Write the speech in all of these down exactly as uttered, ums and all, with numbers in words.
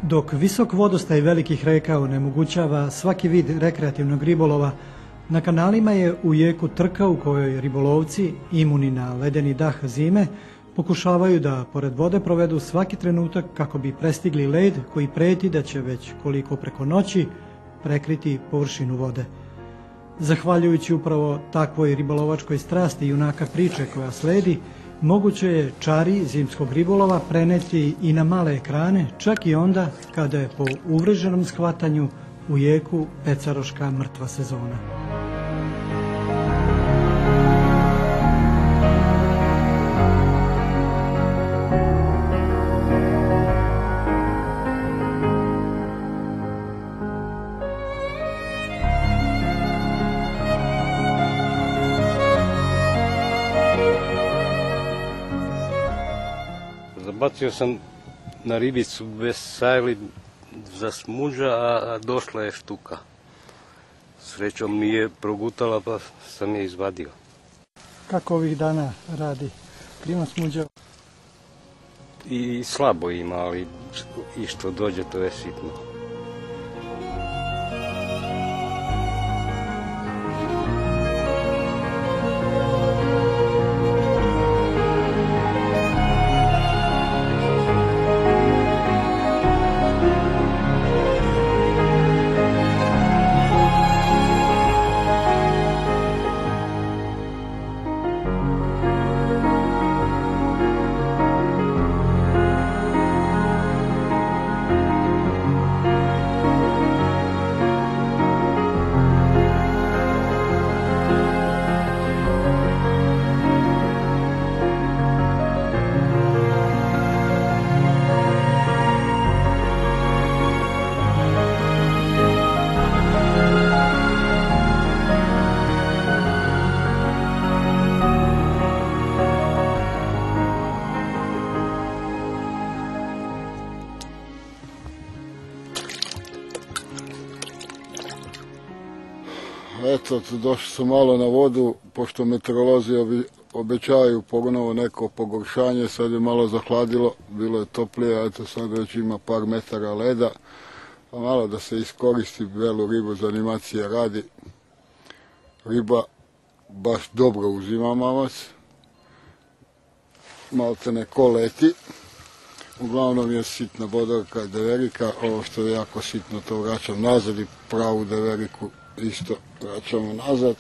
Dok visok vodostaj velikih reka onemogućava svaki vid rekreativnog ribolova, na kanalima je u jeku trka u kojoj ribolovci, imuni na ledeni dah zime, pokušavaju da pored vode provedu svaki trenutak kako bi prestigli led koji preti da će već koliko preko noći prekriti površinu vode. Zahvaljujući upravo takvoj ribolovačkoj strasti junaka priče koja sledi, moguće je čari zimskog ribolova preneti i na male ekrane, čak i onda kada je po uvreženom shvatanju u jeku pecaroška mrtva sezona. Bacio sam na ribicu bez sajli za smuđa, a došla je štuka. Srećom nije progutala pa sam je izvadio. Kako ovih dana radi? Prima smuđa? I slabo ima, ali i što dođe to je sitno. Eto, došli su malo na vodu, pošto meteorolozi obećavaju ponovo neko pogoršanje, sad je malo zahladilo, bilo je toplije, eto sad već ima par metara leda, pa malo da se iskoristi belu ribu za animacije radi. Riba baš dobro uzima mamac, malte ne ko leti, uglavnom je sitna bodorka deverika, ovo što je jako sitno to vraćam nazad i pravu deveriku isto vraćamo nazad.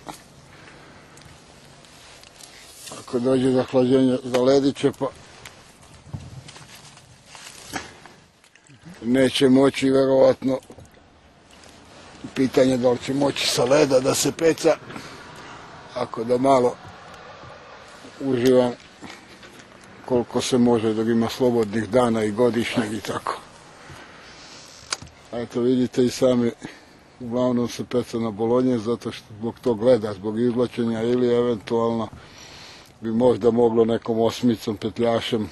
Ako dođe do hlađenja zaledit će, pa neće moći verovatno, pitanje da li će moći sa leda da se peca, ako da malo uživam koliko se može, da ima slobodnih dana i godišnjeg i tako. Eto vidite i sami, uglavnom se peca na bolonje zato što zbog tog leda, zbog izvlačenja ili eventualno bi možda moglo nekom osmicom, petljašem,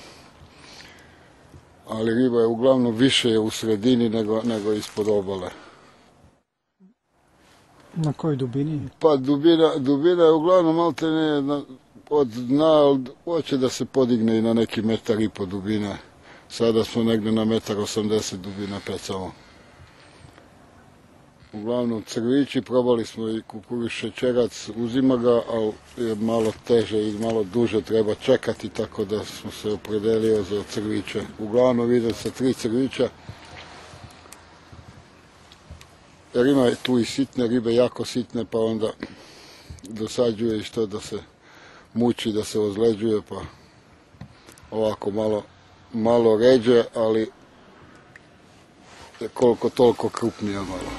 ali riba je uglavnom više je u sredini nego, nego ispod obale. Na kojoj dubini? Pa dubina, dubina je uglavnom malte ne na, od dna, hoće da se podigne i na neki metar i po dubine. Sada smo negdje na metar osamdeset dubina pecamo. Uglavnom crvići, probali smo i kukuruz šećerac, uzima ga, ali je malo teže i malo duže treba čekati, tako da smo se opredelili za crviće. Uglavnom vidim sa tri crvića, jer ima tu i sitne ribe, jako sitne, pa onda dosađuje i što da se muči, da se ozleđuje, pa ovako malo, malo ređe, ali je koliko toliko krupnije malo.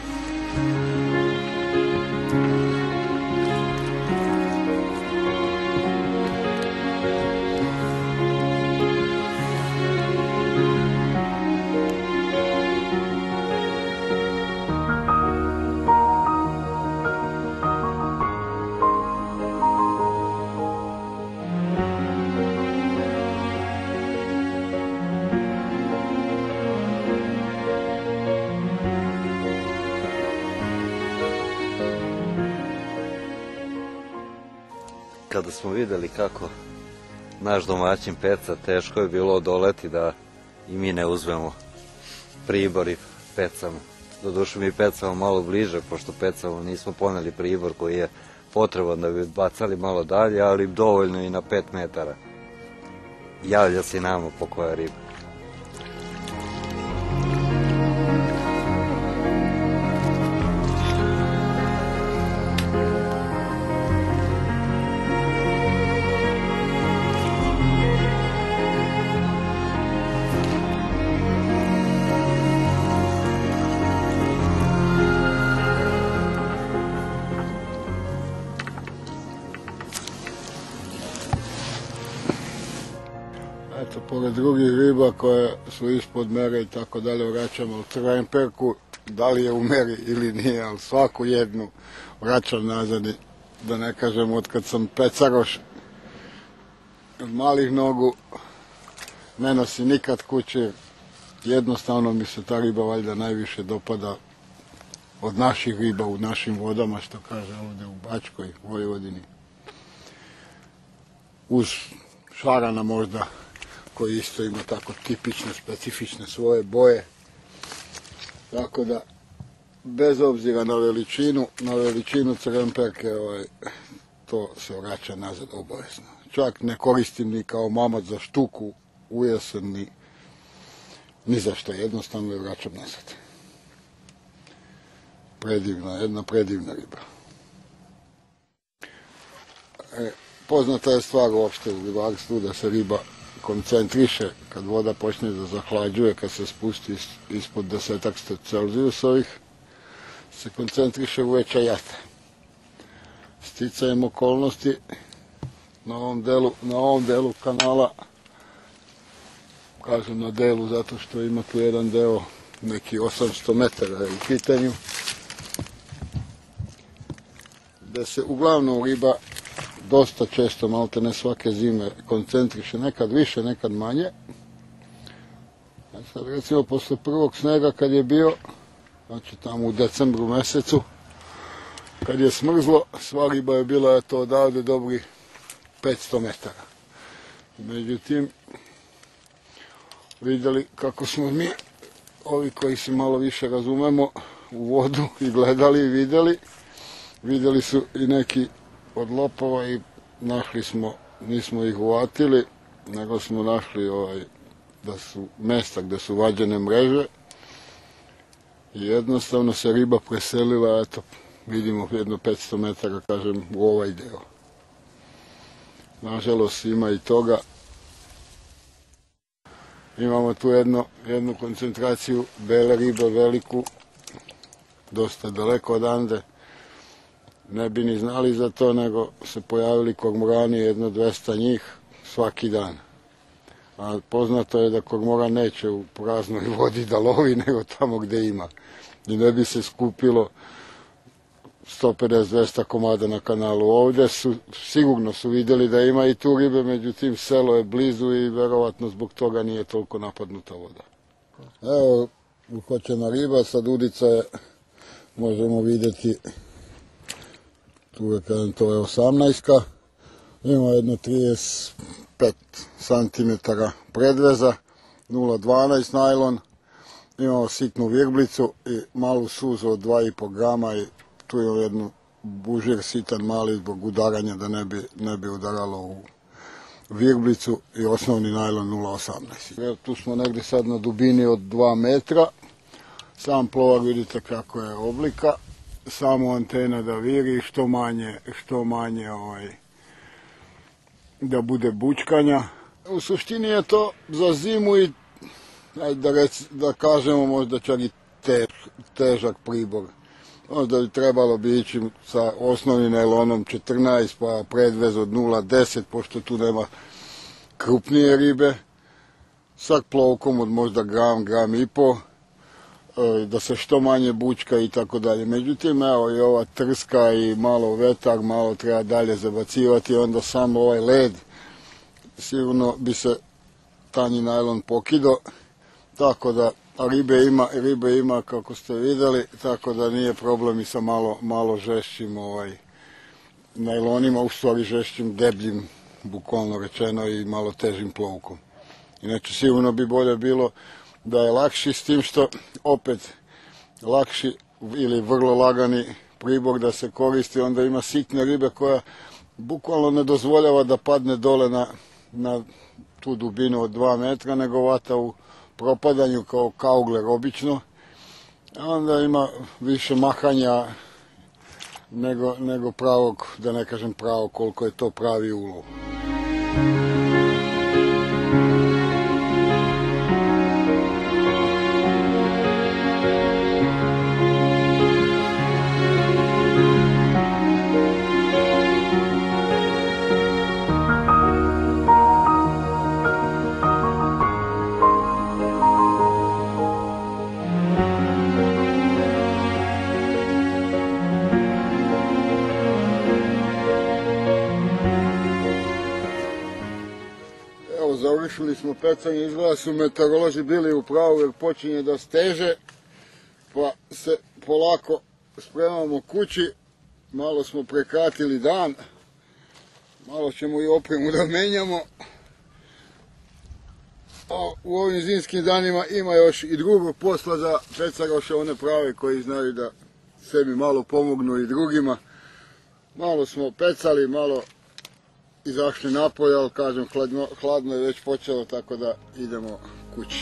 Kada smo vidjeli kako naš domaćin peca, teško je bilo odoleti da i mi ne uzmemo pribor i pecamo. Doduše mi pecamo malo bliže, pošto pecamo nismo poneli pribor koji je potreban da bi bacali malo dalje, ali dovoljno i na pet metara. Javlja se i nama po koja riba. Eto, pored drugih riba koje su ispod mere i tako dalje vraćamo u crvenperku, da li je u meri ili nije, ali svaku jednu vraćam nazad, da ne kažem od kad sam pecaroš od malih nogu, ne nosi nikad kući, jednostavno mi se ta riba valjda najviše dopada od naših riba u našim vodama, što kaže ovdje u Bačkoj, Vojvodini. Uz šarana možda, koji isto ima tako tipične, specifične svoje boje. Tako da, bez obzira na veličinu, na veličinu crvenperke, ovaj, to se vraća nazad obavezno. Čak ne koristim ni kao mamac za štuku u jesen, ni, ni za što, jednostavno je vraćam nazad. Predivna, jedna predivna riba. E, poznata je stvar uopšte u ribarstvu da se riba koncentriše kad voda počne da zahlađuje, kad se spusti ispod desetak Celzijusovih, se koncentriše u veća jata. Sticajem okolnosti na ovom delu, na ovom delu kanala, kažem na delu zato što ima tu jedan deo, neki osamsto metara je u pitanju, gde se uglavnom riba dosta često, malte ne svake zime, koncentriše, nekad više, nekad manje. A sad recimo posle prvog snega kad je bio, znači tamo u decembru mesecu, kad je smrzlo, sva riba je bila eto odavde dobri petsto metara. Međutim, vidjeli kako smo mi, ovi koji se malo više razumemo u vodu i gledali i vidjeli, vidjeli su i neki od lopova i našli smo, nismo ih uvatili, nego smo našli ovaj, da su mesta gdje su vađene mreže i jednostavno se riba preselila, eto, vidimo jedno petsto metara, kažem, u ovaj deo. Nažalost ima i toga. Imamo tu jedno, jednu koncentraciju bele ribe veliku, dosta daleko odande. Ne bi ni znali za to, nego se pojavili kormorani, jedno dvesta njih, svaki dan. A poznato je da kormoran neće u praznoj vodi da lovi, nego tamo gdje ima. I ne bi se skupilo sto pedeset do dvesta komada na kanalu. Ovdje su, sigurno su vidjeli da ima i tu ribe, međutim selo je blizu i verovatno zbog toga nije toliko napadnuta voda. Evo, uhvaćena riba, sad udica je, možemo vidjeti, tu je, kažem, to je osamnaestka, ima jedno trideset pet centimetara predveza, nula dvanaest najlon, imamo sitnu virblicu i malu suzu od dva i po grama i tu je jednu bužir sitan mali zbog udaranja da ne bi, ne bi udaralo u virblicu i osnovni najlon nula osamnaest. Tu smo negdje sad na dubini od dva metra, sam plovar vidite kako je oblika, samo antena da viri, što manje, što manje ovaj, da bude bučkanja. U suštini je to za zimu i da, rec, da kažemo možda čak i tež, težak pribor. Možda bi trebalo bi ići sa osnovnim najlonom četrnaest pa predvez od nula deset pošto tu nema krupnije ribe. Sa plovkom od možda gram, gram i po, da se što manje bučka i tako dalje. Međutim, evo i ova trska i malo vetar, malo treba dalje zabacivati, onda samo ovaj led, sigurno bi se tanji najlon pokido, tako da a ribe ima, ribe ima kako ste vidjeli, tako da nije problem i sa malo, malo žešćim ovaj, najlonima, u stvari žešćim, debljim, bukvalno rečeno, i malo težim plovkom. Inače, sigurno bi bolje bilo da je lakši, s tim što opet lakši ili vrlo lagani pribor da se koristi, onda ima sitne ribe koja bukvalno ne dozvoljava da padne dole na, na tu dubinu od dva metra, nego vata u propadanju kao kaugler obično. A onda ima više mahanja nego, nego pravog, da ne kažem pravo koliko je to pravi ulov. Završili smo pecanje, izgleda su meteoroloži bili u pravu jer počinje da steže, pa se polako spremamo kući, malo smo prekratili dan, malo ćemo i opremu da menjamo. A u ovim zimskim danima ima još i drugog posla za pecaroše, one prave koji znaju da sebi malo pomognu i drugima. Malo smo pecali, malo izašli napolje, ali kažem, hladno, hladno je već počelo, tako da idemo kući.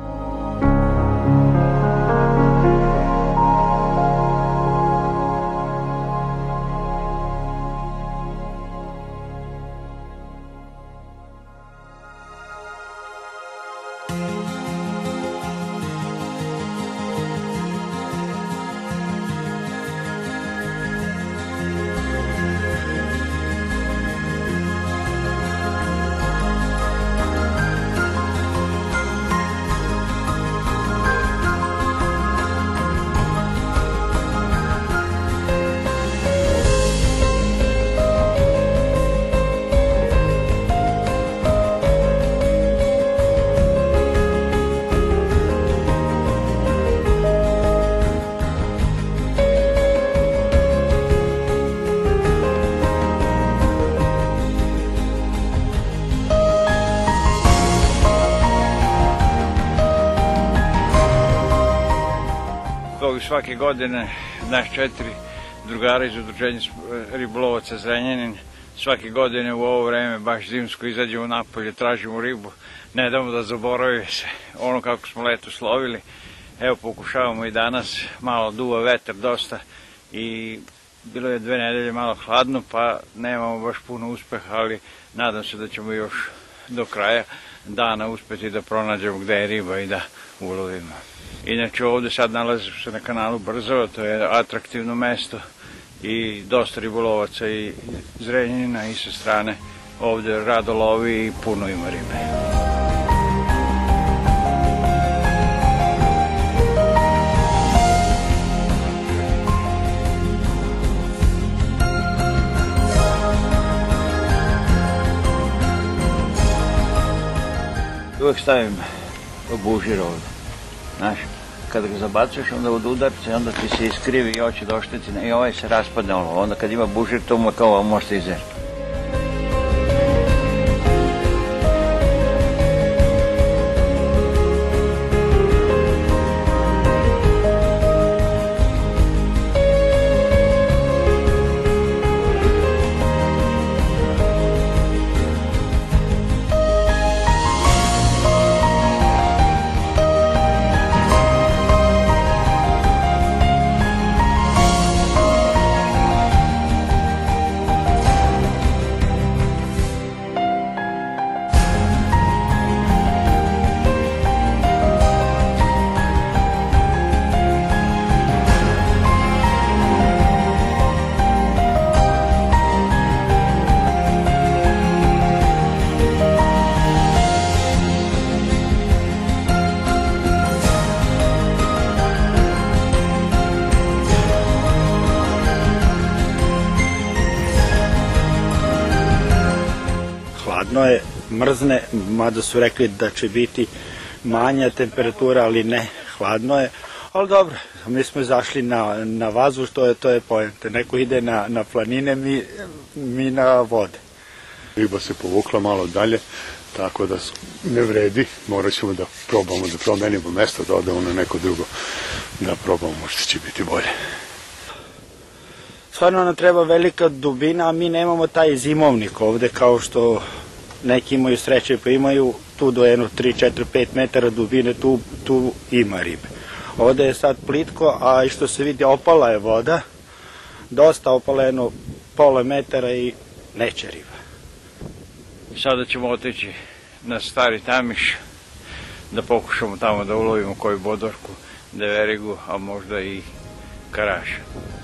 Svake godine naš četiri drugara iz udruženja ribolovaca Zrenjanin svake godine u ovo vreme, baš zimsko, izađemo napolje, tražimo ribu, ne damo da zaboravi se ono kako smo leto slovili. Evo pokušavamo i danas, malo duva vetar dosta i bilo je dve nedelje malo hladno, pa nemamo baš puno uspeha, ali nadam se da ćemo još do kraja dana uspeti da pronađemo gde je riba i da ulovimo. Inače ovde sad nalazimo se na kanalu Brzova, to je atraktivno mesto i dosta ribolovaca i Zrenjanina i sa strane ovde rado lovi i puno ima ribe. Uvijek stavim bužir ovde, znaš, kada ga zabacuješ onda od udarca i onda ti se iskrivi i oči do oštetine i ovaj se raspadne ono, onda kad ima bužir to mu je kao amortizer. Hladno je, mrzne, mada su rekli da će biti manja temperatura, ali ne, hladno je. Ali dobro, mi smo izašli na, na vazduh, to je, to je poenta. Neko ide na, na planine, mi, mi na vode. Riba se povukla malo dalje, tako da ne vredi, morat ćemo da probamo da promenimo mesto, da odemo na neko drugo, da probamo, možda će biti bolje. Stvarno nam treba velika dubina, a mi nemamo taj zimovnik ovde, kao što neki imaju sreće pa imaju tu do jedno tri, četiri, pet metara dubine, tu, tu ima ribe. Ovde je sad plitko, a i što se vidi opala je voda, dosta opala, jedno pola metara i neće riba. Sada ćemo otići na Stari Tamiš, da pokušamo tamo da ulovimo koju bodorku, deverigu, a možda i karaša.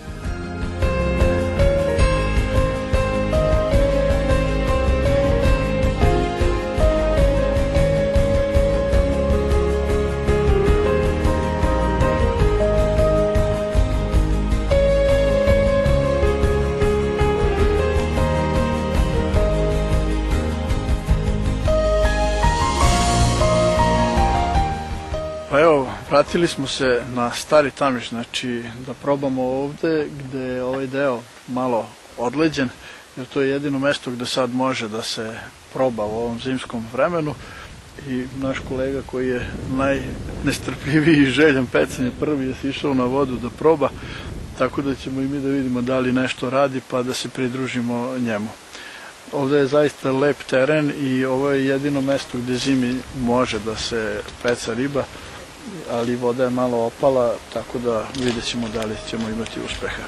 Pa evo, vratili smo se na Stari Tamiš, znači da probamo ovde gde je ovaj deo malo odleđen, jer to je jedino mesto gde sad može da se proba u ovom zimskom vremenu i naš kolega koji je najnestrpljiviji i željan pecanja prvi je sišao na vodu da proba, tako da ćemo i mi da vidimo da li nešto radi pa da se pridružimo njemu. Ovde je zaista lep teren i ovo je jedino mesto gde zimi može da se peca riba, ali voda je malo opala, tako da vidjet ćemo da li ćemo imati uspeha.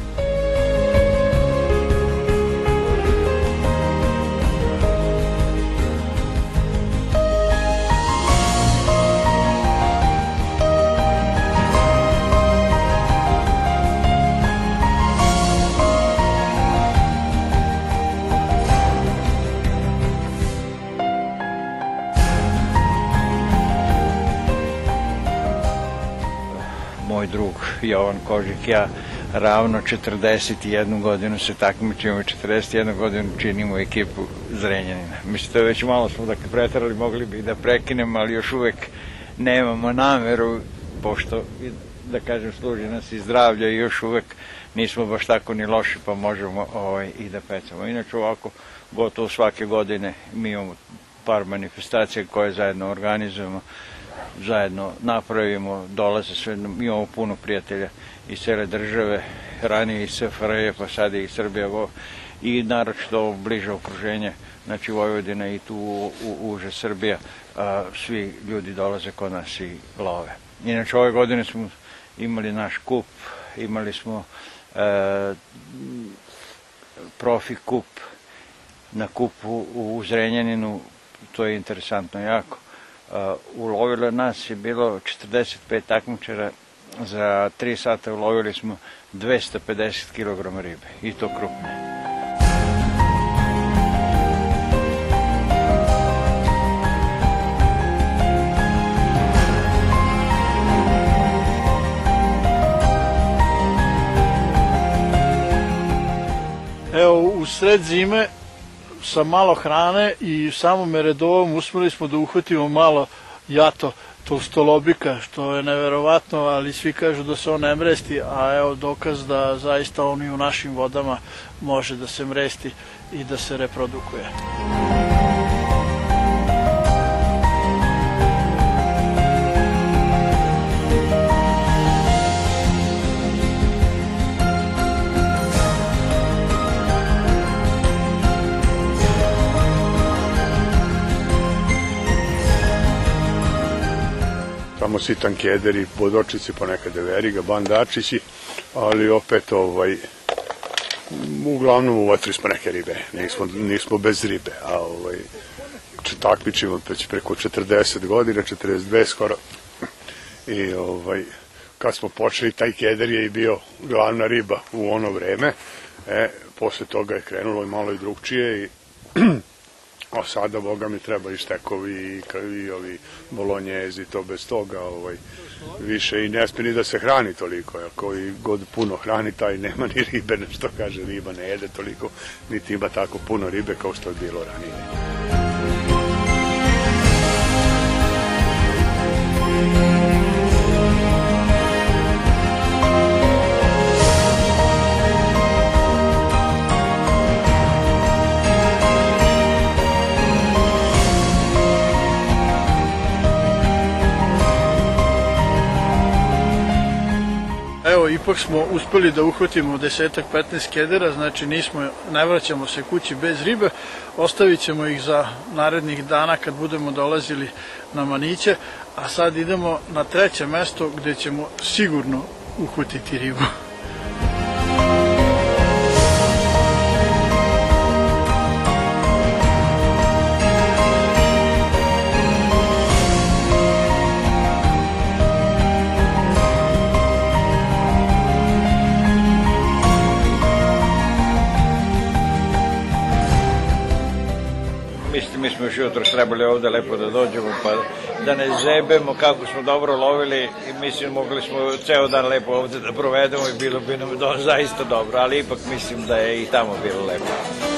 Moj drug Jovan Kožik, ja ravno četrdeset jednu godinu se takmičimo, četrdeset jednu godinu činimo ekipu Zrenjanina. Mislim, to je već malo smo da preterali, mogli bi da prekinemo, ali još uvek nemamo nameru, pošto, da kažem, služi nas i zdravlja i još uvek nismo baš tako ni loši, pa možemo ovaj, i da pecamo. Inače, ovako, gotovo svake godine mi imamo par manifestacija koje zajedno organizujemo, zajedno napravimo, dolaze sve, imamo puno prijatelja iz cele države, ranije iz S F R J, pa sad i Srbija i naročito bliže okruženje, znači Vojvodina i tu u, uže Srbija, a, svi ljudi dolaze kod nas i love. Inače, ove godine smo imali naš kup, imali smo e, profi kup na kupu u Zrenjaninu, to je interesantno jako. Ulovilo nas je bilo četrdeset pet takmičara, za tri sata ulovili smo dvesta pedeset kilograma ribe, i to krupne. Evo, u sred zime, sa malo hrane i samom meredovom uspeli smo da uhvatimo malo jato tolstolobika, što je neverovatno, ali svi kažu da se on ne mresti, a evo dokaz da zaista on i u našim vodama može da se mresti i da se reprodukuje. Tamo sitan kederi, bodočici, ponekad deveriga, bandačići, ali opet ovaj, uglavnom uvatili smo neke ribe, nismo, nismo bez ribe, a ovaj, takmičimo već preko četrdeset godina, četrdeset dve skoro, i ovaj, kad smo počeli, taj keder je i bio glavna riba u ono vreme, e, posle toga je krenulo malo i drugčije i a sada, boga mi, treba i štekovi i ovi bolonjezi, to bez toga ovaj, više i ne smije ni da se hrani toliko, jer koji god puno hrani, taj nema ni ribe, što kaže, riba ne jede toliko, niti ima tako puno ribe kao što je bilo ranije. ipak smo uspeli da uhvatimo desetak petnaest kedera, znači nismo, ne vraćamo se kući bez ribe, ostavit ćemo ih za narednih dana kad budemo dolazili na Maniće, a sad idemo na treće mesto gde ćemo sigurno uhvatiti ribu. Mislim, mi smo još jutro trebali ovde lepo da dođemo, pa da ne zebemo kako smo dobro lovili i mislim, mogli smo ceo dan lepo ovde da provedemo i bilo bi nam zaista dobro, ali ipak mislim da je i tamo bilo lepo.